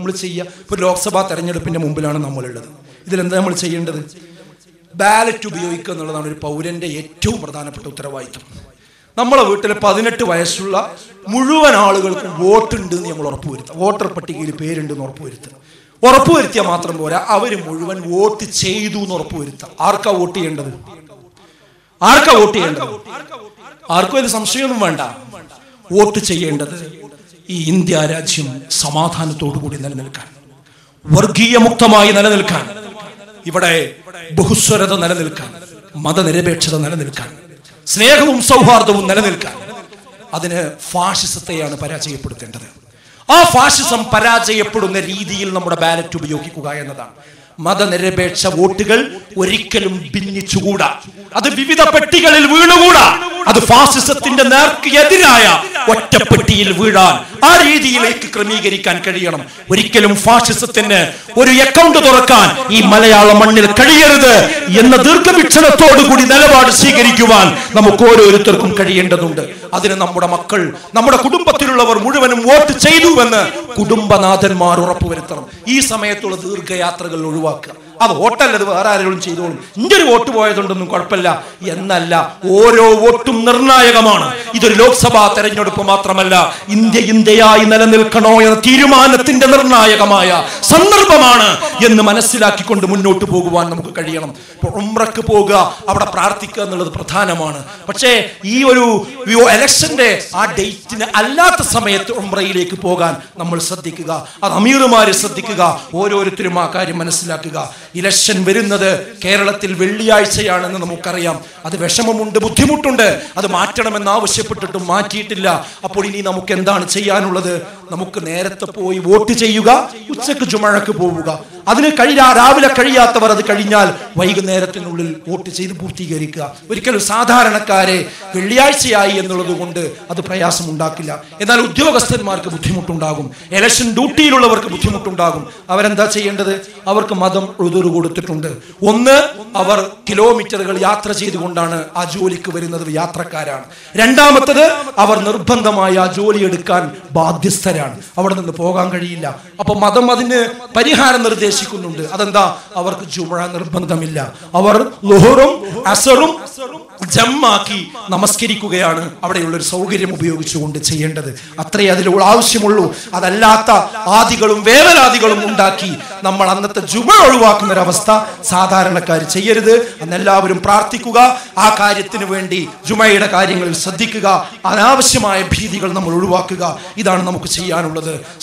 നമ്മൾ ചെയ്യുക? ഇപ്പോൾ ലോക്സഭാ തെരഞ്ഞെടുപ്പിൻ്റെ മുമ്പിലാണ് നമ്മളുള്ളത്. ഇതിലെന്താ നമ്മൾ ചെയ്യേണ്ടത്? ബാലറ്റ് ഉപയോഗിക്കുക എന്നുള്ളതാണ് ഒരു പൗരൻ്റെ ഏറ്റവും പ്രധാനപ്പെട്ട ഉത്തരവാദിത്വം. നമ്മളെ വീട്ടിൽ 18 വയസ്സുള്ള മുഴുവൻ ആളുകൾക്ക് വോട്ടുണ്ട് എന്ന് നമ്മൾ ഉറപ്പുവരുത്തുക. വോട്ടർ പട്ടികയിൽ പേരുണ്ടെന്ന് ഉറപ്പുവരുത്തുക. ഉറപ്പുവരുത്തിയാൽ മാത്രം പോരാ, അവർ മുഴുവൻ വോട്ട് ചെയ്തു എന്ന് ഉറപ്പുവരുത്തുക. ആർക്കാ വോട്ട് ചെയ്യേണ്ടത്? ആർക്കും ഒരു സംശയമൊന്നും വേണ്ട. വോട്ട് ചെയ്യേണ്ടത് ഈ ഇന്ത്യ രാജ്യം സമാധാനത്തോടു കൂടി നിലനിൽക്കാൻ, വർഗീയമുക്തമായി നിലനിൽക്കാൻ, ഇവിടെ ബഹുസ്വരത നിലനിൽക്കാൻ, മതനിരപേക്ഷത നിലനിൽക്കാൻ, സ്നേഹവും സൗഹാർദ്ദവും നിലനിൽക്കാൻ, അതിന് ഫാഷിസത്തെയാണ് പരാജയപ്പെടുത്തേണ്ടത്. ആ ഫാഷിസം പരാജയപ്പെടുന്ന രീതിയിൽ നമ്മുടെ ബാലറ്റ് ഉപയോഗിക്കുക എന്നതാണ്. മതനിരപേക്ഷ വോട്ടുകൾ ഒരിക്കലും ഭിന്നിച്ചുകൂടാ. അത് വിവിധ പെട്ടികളിൽ വീണുകൂടാ. അത് ഫാസിസത്തിന്റെ നേർക്ക് എതിരായ ഒറ്റപ്പെട്ടിയിൽ വീഴാൻ ആ രീതിയിലേക്ക് ക്രമീകരിക്കാൻ കഴിയണം. ഒരിക്കലും ഫാഷിസത്തിന് ഒരു അക്കൗണ്ട് തുറക്കാൻ ഈ മലയാള മണ്ണിൽ കഴിയരുത് എന്ന ദീർഘവീക്ഷണത്തോടു കൂടി നിലപാട് സ്വീകരിക്കുവാൻ നമുക്ക് ഓരോരുത്തർക്കും കഴിയേണ്ടതുണ്ട്. അതിന് നമ്മുടെ മക്കൾ, നമ്മുടെ കുടുംബത്തിലുള്ളവർ മുഴുവനും വോട്ട് ചെയ്തുവെന്ന് കുടുംബനാഥന്മാർ ഉറപ്പുവരുത്തണം. ഈ സമയത്തുള്ള ദീർഘയാത്രകൾ ഒഴിവാക്കുക. അത് വോട്ടല്ലത്, വേറെ ആരെങ്കിലും ചെയ്തോളും, ഇന്റെ ഒരു വോട്ട് പോയതുകൊണ്ടൊന്നും കുഴപ്പമില്ല എന്നല്ല. ഓരോ വോട്ടും നിർണായകമാണ്. ഇതൊരു ലോക്സഭാ തെരഞ്ഞെടുപ്പ് മാത്രമല്ല, ഇന്ത്യയായി നിലനിൽക്കണോ എന്ന തീരുമാനത്തിന്റെ നിർണായകമായ സന്ദർഭമാണ് എന്ന് മനസ്സിലാക്കിക്കൊണ്ട് മുന്നോട്ട് പോകുവാൻ നമുക്ക് കഴിയണം. ഉംറക്ക് പോകുക, അവിടെ പ്രാർത്ഥിക്കുക എന്നുള്ളത് പ്രധാനമാണ്. പക്ഷേ ഈ ഒരു ഇലക്ഷന്റെ ആ ഡേറ്റിന് അല്ലാത്ത സമയത്ത് ഉംറയിലേക്ക് പോകാൻ നമ്മൾ ശ്രദ്ധിക്കുക. അത് അമീറുമാര് ശ്രദ്ധിക്കുക. ഓരോരുത്തരും ആ കാര്യം മനസ്സിലാക്കുക. ഇലക്ഷൻ വരുന്നത് കേരളത്തിൽ വെള്ളിയാഴ്ചയാണെന്ന് നമുക്കറിയാം. അത് വിഷമമുണ്ട്, ബുദ്ധിമുട്ടുണ്ട്. അത് മാറ്റണമെന്ന് ആവശ്യപ്പെട്ടിട്ടും മാറ്റിയിട്ടില്ല. അപ്പോൾ ഇനി നമുക്ക് എന്താണ് ചെയ്യാനുള്ളത്? നമുക്ക് നേരത്തെ പോയി വോട്ട് ചെയ്യുക, ഉച്ചക്ക് ജുമഅക്ക് പോവുക. അതിന് രാവിലെ കഴിയാത്തവർ അത് കഴിഞ്ഞാൽ വൈകുന്നേരത്തിനുള്ളിൽ വോട്ട് ചെയ്ത് പൂർത്തീകരിക്കുക. ഒരിക്കലും സാധാരണക്കാരെ വെള്ളിയാഴ്ചയായി എന്നുള്ളത് കൊണ്ട് അത് പ്രയാസമുണ്ടാക്കില്ല. എന്നാൽ ഉദ്യോഗസ്ഥന്മാർക്ക് ബുദ്ധിമുട്ടുണ്ടാകും, ഇലക്ഷൻ ഡ്യൂട്ടിയിലുള്ളവർക്ക് ബുദ്ധിമുട്ടുണ്ടാകും. അവരെന്താ ചെയ്യേണ്ടത്? അവർക്ക് മതം ഉദുറ് കൊടുത്തിട്ടുണ്ട്. ഒന്ന്, അവർ കിലോമീറ്ററുകൾ യാത്ര ചെയ്തുകൊണ്ടാണ് ആ ജോലിക്ക് വരുന്നത്, യാത്രക്കാരാണ്. രണ്ടാമത്തത്, അവർ നിർബന്ധമായി ആ ജോലി എടുക്കാൻ ബാധ്യസ്ഥരാണ്, അവിടെ നിന്ന് പോകാൻ കഴിയില്ല. അപ്പൊ മതം അതിന് പരിഹാരം നിർദ്ദേശിക്കുന്നുണ്ട്. അതെന്താ? അവർക്ക് ജുമുഅ നിർബന്ധമില്ല. അവർ ളുഹറും അസറും ജമ്മാക്കി നമസ്കരിക്കുകയാണ് അവിടെയുള്ളൊരു സൗകര്യം ഉപയോഗിച്ചുകൊണ്ട് ചെയ്യേണ്ടത്. അത്രേ അതിലുള്ള ആവശ്യമുള്ളൂ. അതല്ലാത്ത ആദികളും വേവലാദികളും ഉണ്ടാക്കി നമ്മൾ അന്നത്തെ ജുമുഅ ഒഴിവാക്കുന്ന ഒരവസ്ഥ സാധാരണക്കാർ ചെയ്യരുത്. അന്നെല്ലാവരും പ്രാർത്ഥിക്കുക. ആ കാര്യത്തിന് വേണ്ടി ജുമുഅയുടെ കാര്യങ്ങളിൽ ശ്രദ്ധിക്കുക. അനാവശ്യമായ ഭീതികൾ നമ്മൾ ഒഴിവാക്കുക. ഇതാണ് നമുക്ക് ചെയ്യാനുള്ളത്.